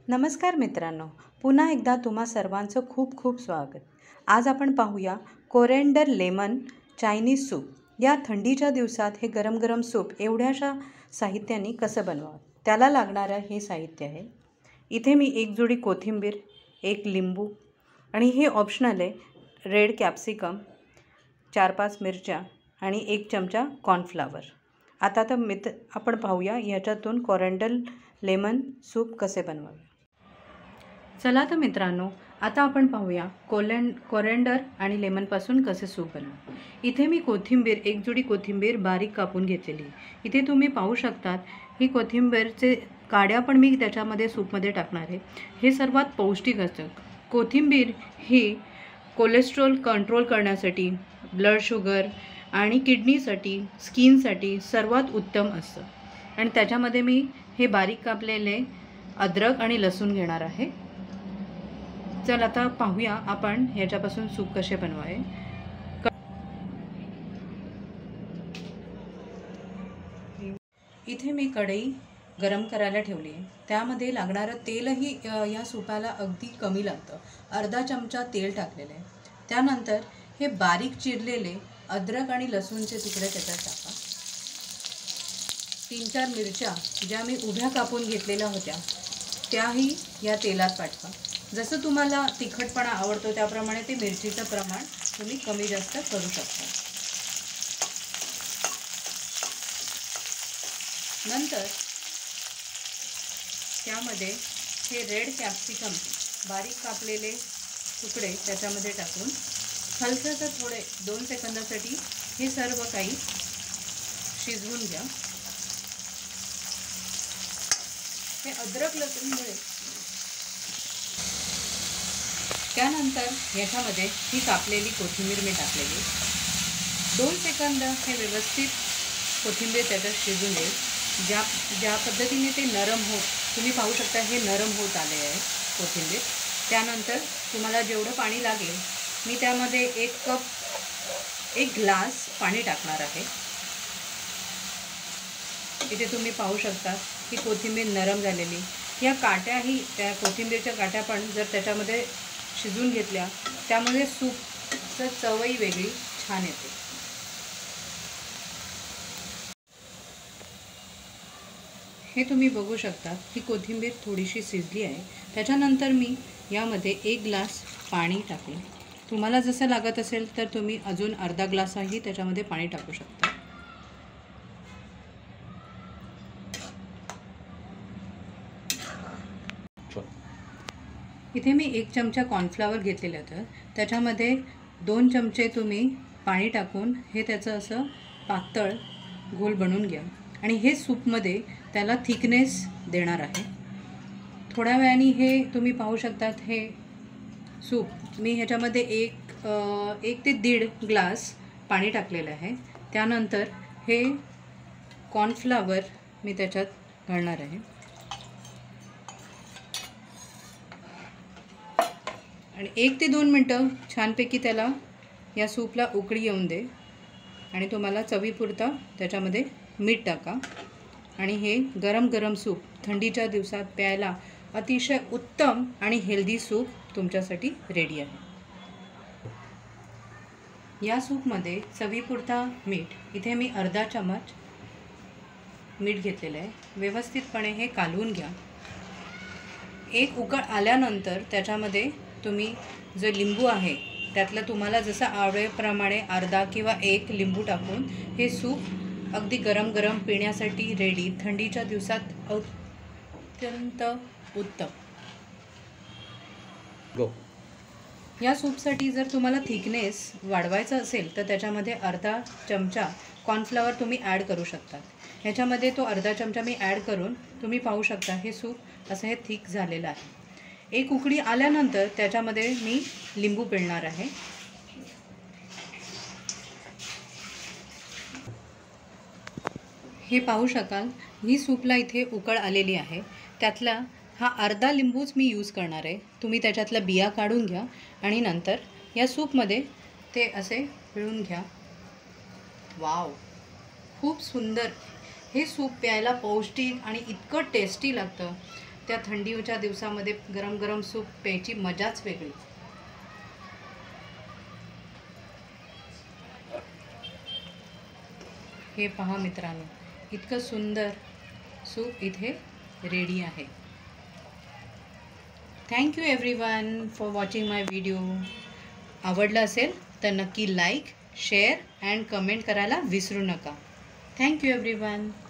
नमस्कार मित्रांनो, पुन्हा एकदा तुम्हा सर्वांचं खूप खूप स्वागत. आज आपण पाहूया कोरिएंडर लेमन चायनीज सूप. या थंडीच्या दिवसात हे गरम गरम सूप एवढ्याशा साहित्याने कसं बनवावं, त्याला लागणारं हे साहित्य आहे. इथे मी एक जुडी कोथिंबीर, एक लिंबू आणि हे ऑप्शनल आहे, रेड कॅप्सिकम, 4-5 मिरच्या आणि 1 चमचा कॉर्नफ्लॉवर. आता आपण पाहूया याच्यातून कोरिएंडर लेमन सूप कसे बनवावे. चला तर मित्रांनो, आता आपण पाहूया कोरिएंडर आणि लेमनपासून कसे सूप बनवावे. इथे मी कोथिंबीर, एक जुडी कोथिंबीर बारीक कापून घेतलेली. इथे तुम्ही पाहू शकतात ही कोथिंबीरचे काड्या पण मी त्याच्यामध्ये सूपमध्ये टाकणार आहे. हे सर्वात पौष्टिक असतं. कोथिंबीर ही कोलेस्ट्रॉल कंट्रोल करण्यासाठी, ब्लड शुगर आणि किडनीसाठी, स्किनसाठी सर्वात उत्तम असतं. आणि त्याच्यामध्ये मी हे बारीक कापलेले अद्रक आणि लसूण घेणार आहे. चल आता पाहूया आपण ह्याच्यापासून सूप कसे बनवावे. इथे मी कढई गरम करायला ठेवली आहे. त्यामध्ये लागणारं तेलही या सूपाला अगदी कमी लागतं. अर्धा चमचा तेल टाकलेलं आहे. त्यानंतर हे बारीक चिरलेले अद्रक आणि लसूणचे तुकडे त्याच्यात टाका. 3-4 मिरच्या ज्या मी उभ्या कापून घेतलेल्या होत्या त्याही या तेलात पाठवा. जसं तुम्हाला तिखटपणा आवडतो त्याप्रमाणे ते मिरचीचं प्रमाण तुम्ही कमी जास्त करू शकता. नंतर त्यामध्ये हे रेड कॅप्सिकम बारीक कापलेले तुकडे त्याच्यामध्ये टाकून हलकंसं थोडे 2 सेकंदासाठी हे सर्व काही शिजवून घ्या. हे अद्रक लसूणमुळे त्यानंतर याच्यामध्ये ही कापलेली कोथिंबीर मी टाकलेली. 2 सेकंद हे व्यवस्थित कोथिंबीर त्याच्यात शिजून येईल. ज्या पद्धतीने ते नरम होत, तुम्ही पाहू शकता हे नरम होत आले आहे कोथिंबीर. त्यानंतर तुम्हाला जेवढं पाणी लागेल मी त्यामध्ये 1 ग्लास पाणी टाकणार आहे. इथे तुम्ही पाहू शकता की कोथिंबीर नरम झालेली. या काट्याही, त्या कोथिंबीरच्या काट्या पण जर त्याच्यामध्ये शिजून घेतल्या त्यामध्ये सूपचं चवही वेगळी छान येते. हे तुम्ही बघू शकता ही कोथिंबीर थोडीशी शिजली आहे. त्याच्यानंतर मी यामध्ये 1 ग्लास पाणी टाकले. तुम्हाला जसं लागत असेल तर तुम्ही अजून अर्धा ग्लासही त्याच्यामध्ये पाणी टाकू शकता. इथे मी 1 चमचा कॉर्नफ्लॉवर घेतलेलं होतं. त्याच्यामध्ये 2 चमचे तुम्ही पाणी टाकून हे त्याचं असं पातळ घोल बनवून घ्या. आणि हे सूपमध्ये त्याला थिकनेस देणार आहे. थोड्या वेळाने हे तुम्ही पाहू शकतात हे सूप मी ह्याच्यामध्ये 1 ते 1.5 ग्लास पाणी टाकलेलं आहे. त्यानंतर हे कॉर्नफ्लॉवर मी त्याच्यात घालणार आहे. आणि 1 ते 2 मिनटं छानपैकी त्याला या सूपला उकळी येऊन दे. आणि तुम्हाला चवीपुरता त्याच्यामध्ये मीठ टाका. आणि हे गरम गरम सूप थंडीच्या दिवसात प्यायला अतिशय उत्तम आणि हेल्दी सूप तुमच्यासाठी रेडी आहे. या सूपमध्ये चवीपुरता मीठ, इथे मी अर्धा चमच मीठ घेतलेलं आहे. व्यवस्थितपणे हे कालवून घ्या. एक उकळ आल्यानंतर त्याच्यामध्ये तुम्ही जो लिंबू आहे त्यातलं तुम्हाला जसं आवडेप्रमाणे अर्धा किंवा 1 लिंबू टाकून हे सूप अगदी गरम गरम पिण्यासाठी रेडी. थंडीच्या दिवसात अत्यंत उत्तम. या सूपसाठी जर तुम्हाला थिकनेस वाढवायचा असेल तर त्याच्यामध्ये अर्धा चमचा कॉर्नफ्लॉवर तुम्ही ॲड करू शकता. ह्याच्यामध्ये तो अर्धा चमचा मी ॲड करून तुम्ही पाहू शकता हे सूप असं हे थिक झालेलं आहे. 1 उकळी आल्यानंतर त्याच्यामध्ये मी लिंबू पिळणार आहे. हे पाहू शकाल ही सूपला इथे उकळ आलेली आहे. त्यातला हा अर्धा लिंबूच मी यूज करणार आहे. तुम्ही त्याच्यातल्या बिया काढून घ्या आणि नंतर या सूपमध्ये ते असे पिळून घ्या. वाव, खूप सुंदर. हे सूप प्यायला पौष्टिक आणि इतकं टेस्टी लागतं. त्या थंडीच्या दिवसामध्ये गरम गरम सूप प्यायची मजाच वेगळी. हे पहा मित्रांनो, इतकं सुंदर सूप इथे रेडी आहे. Thank you everyone for watching my video. आवडलं असेल तर नक्की लाईक, शेअर अँड कमेंट करायला विसरू नका. Thank you everyone.